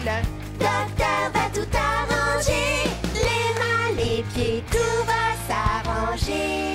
Docteur va tout arranger. Les mains, les pieds, tout va s'arranger.